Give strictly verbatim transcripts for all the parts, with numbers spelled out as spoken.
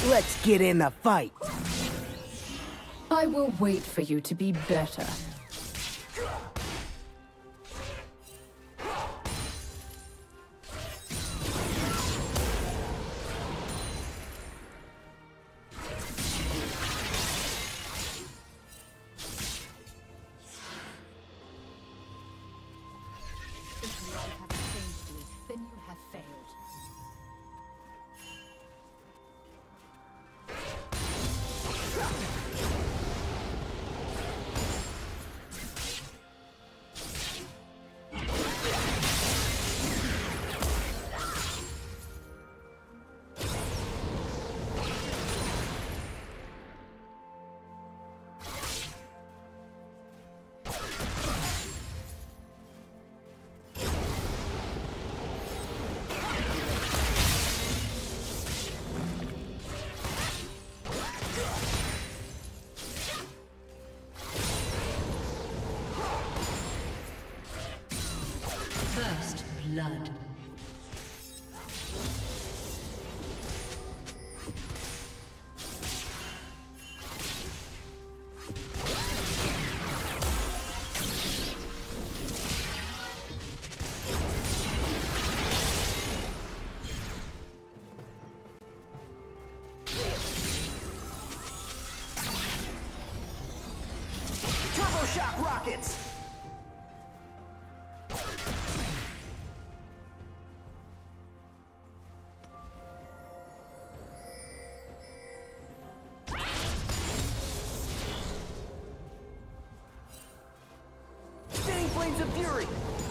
Let's get in the fight. I will wait for you to be better. First blood. Turbo shock rockets! Flames of fury!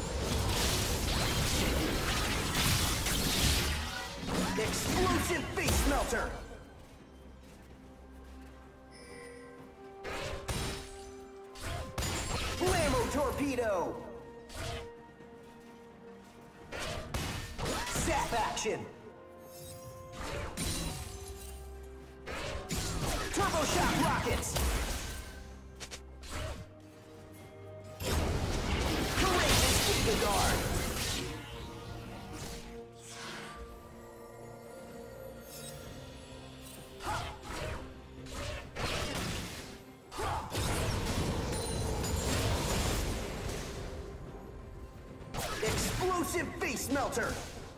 Explosive face melter! Blammo torpedo! Zap action! Turbo shock rockets! The guard. Explosive face melter.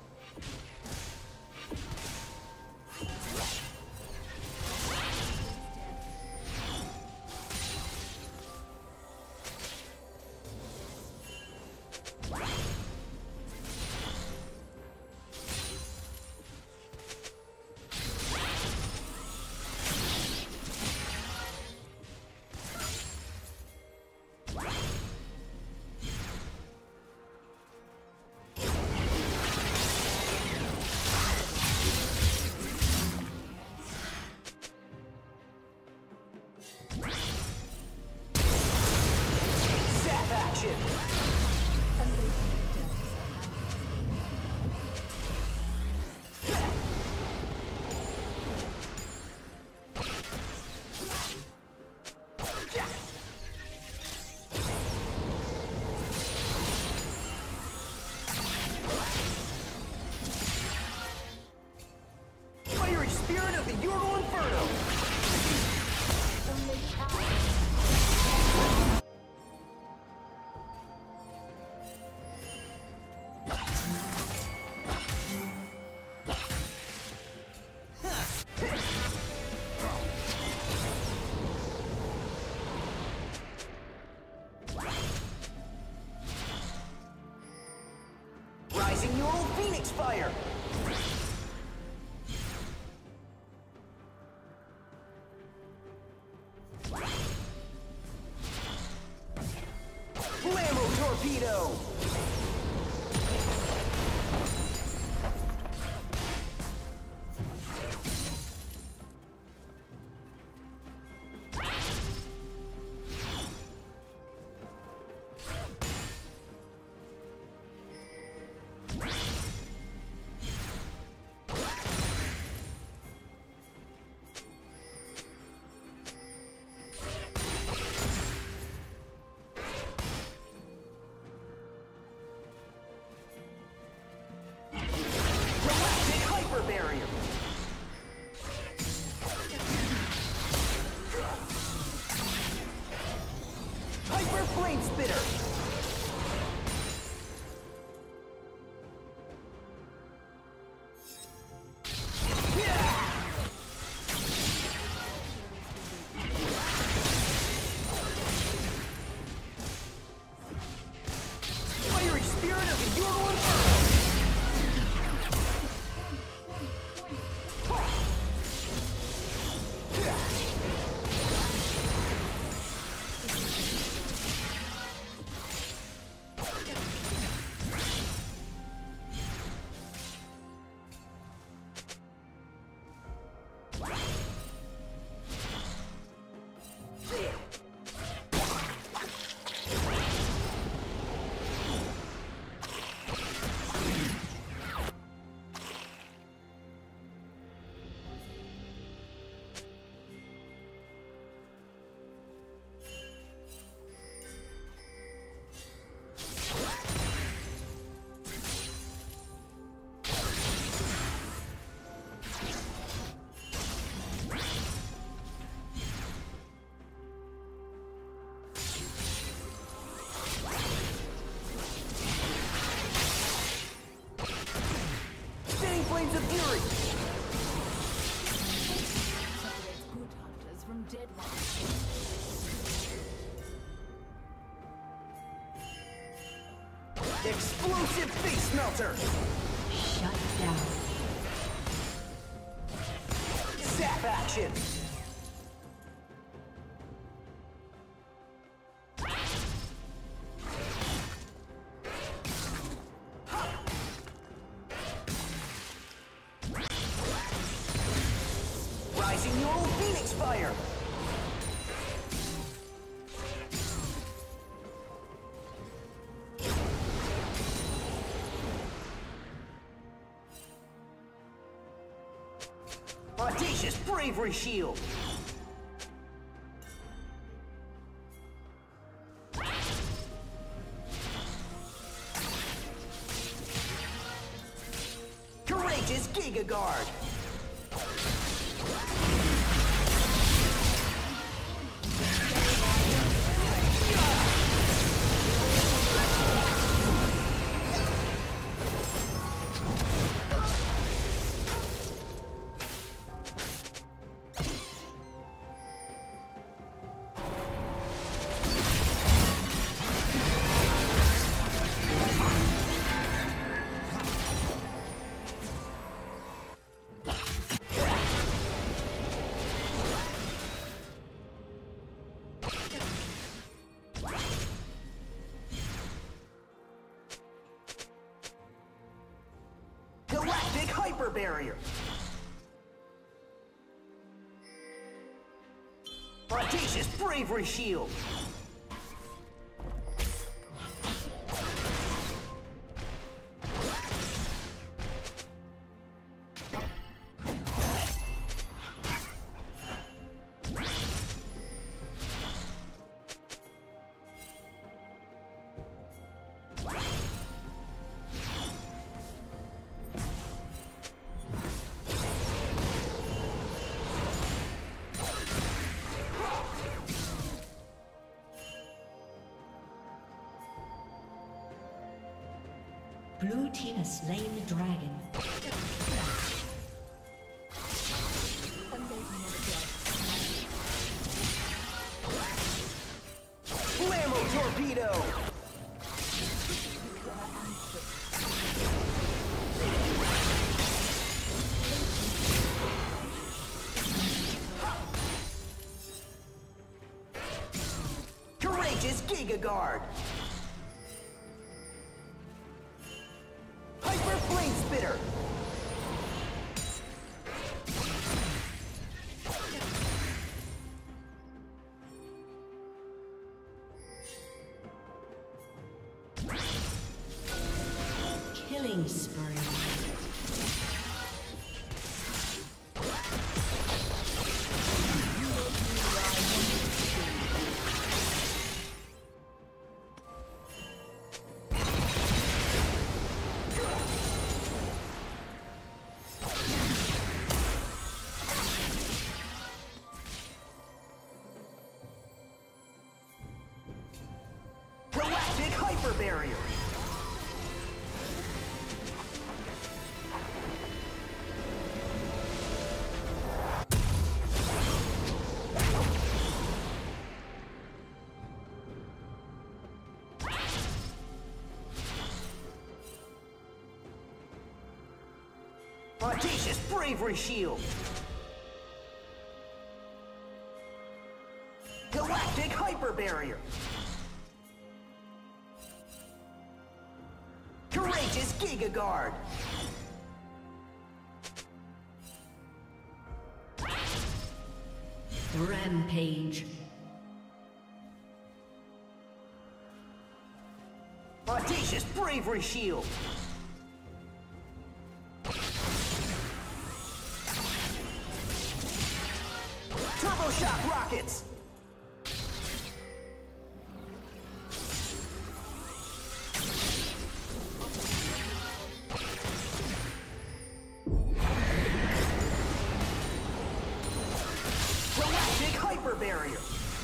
Rising neural phoenix fire! Blammo torpedo! Explosive face melter. Shut down. Zap action. Rising neural phoenix fire. Audacious bravery shield. Courageous Giga Guard. Galactic Hyper Barrier. Audacious Bravery Shield. Blue team has slain the dragon. Blammo torpedo. Courageous Giga Guard. Hyper Flame Spitter. Killing spree. Galactic Hyper Barrier. Audacious Bravery Shield. Galactic Hyper Barrier. Courageous Giga Guard. Rampage. Audacious Bravery Shield. Turbo Shock Rockets. Galactic Hyper Barrier.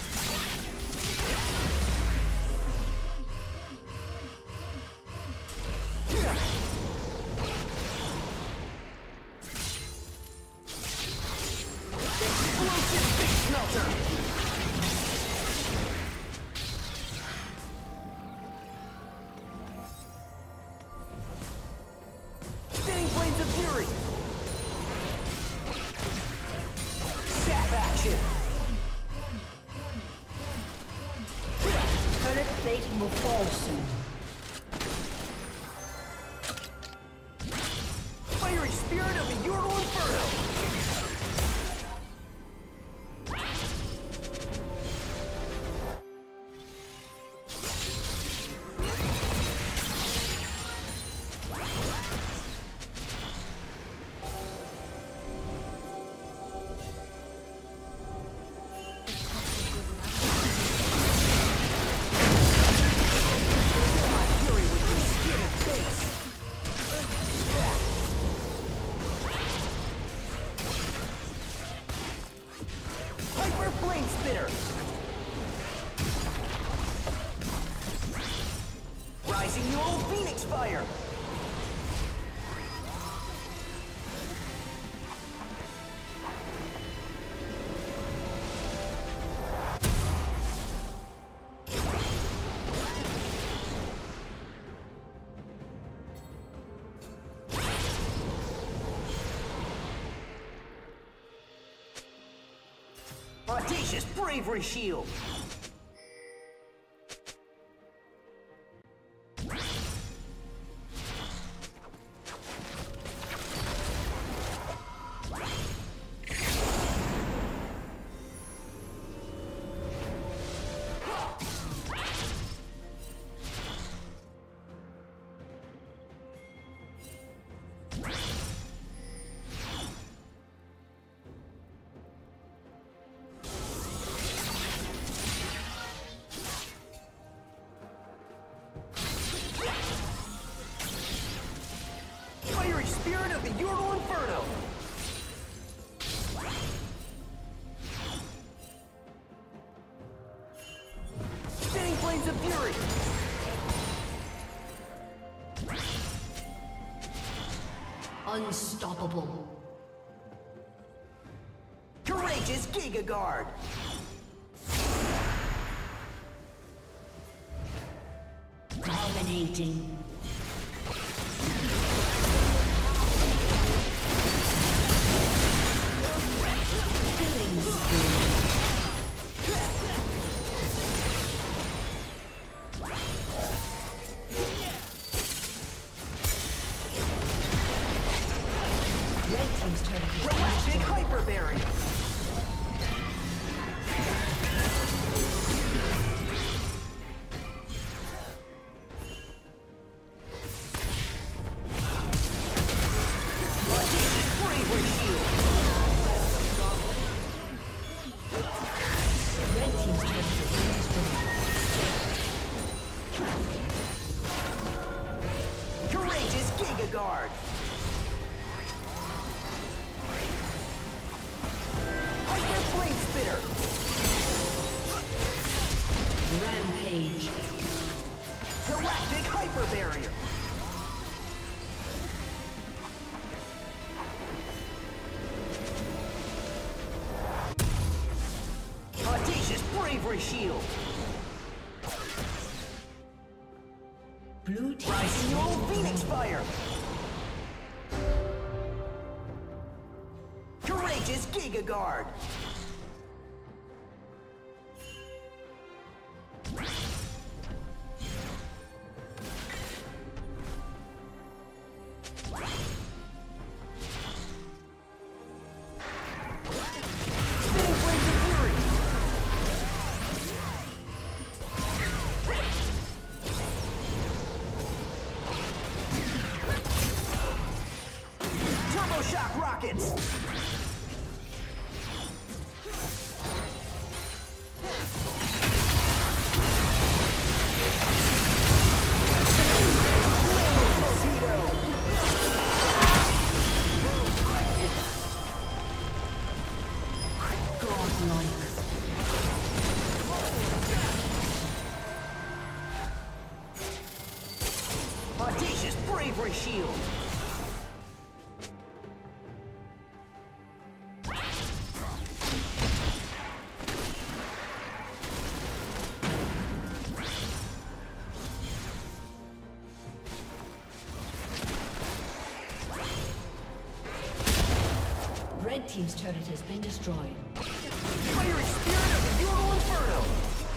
Explosive Face Melter. action! Turret plating will fall soon. Fiery spirit of the Ural Inferno! Audacious bravery shield! Spirit of the Ural Inferno! Spinning flames of fury! Unstoppable. Courageous Giga Guard! Dominating. Galactic Hyperberry! Courageous Giga Guard! Hyper Flame Spitter! Rampage. Galactic Hyper Barrier! Audacious Bravery Shield! Blue team. Rising Your Phoenix Fire! Courageous Giga Guard! Spinning Flames of Fury! Turbo Shock Rockets! Audacious Bravery Shield! Red team's turret has been destroyed. Fiery spirit of the Ural Inferno!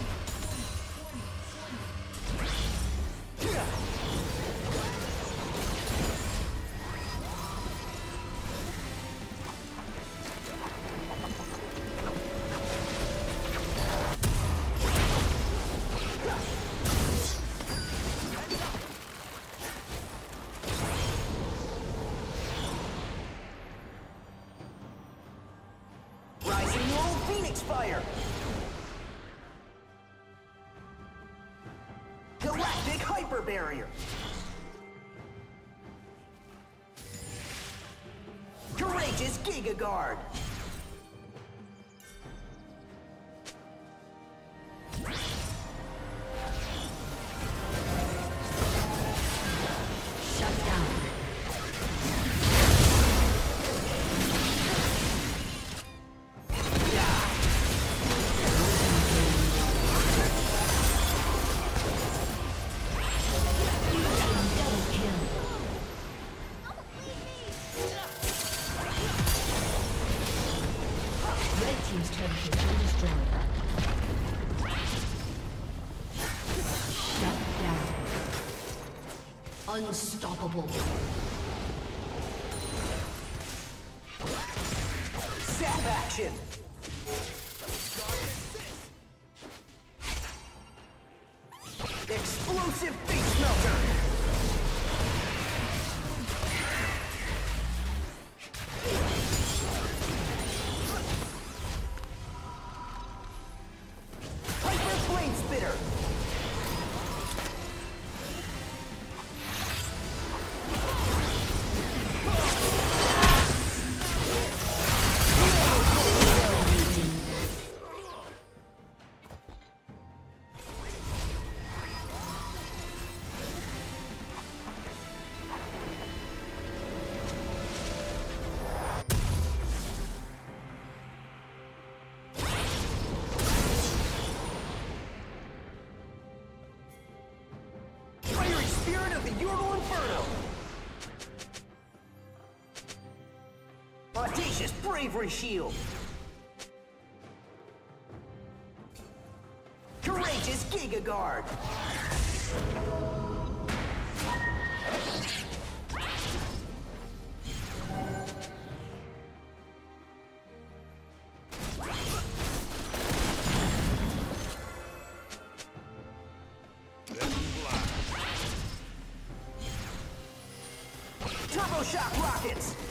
Fire! Galactic Hyper Barrier! Courageous Giga Guard! Shut down. Team's turret has been destroyed. Shut down. Unstoppable. Zap action! Explosive face melter! Spirit of the Ural Inferno! Audacious Bravery Shield! Courageous Giga Guard! Turbo Shock Rockets!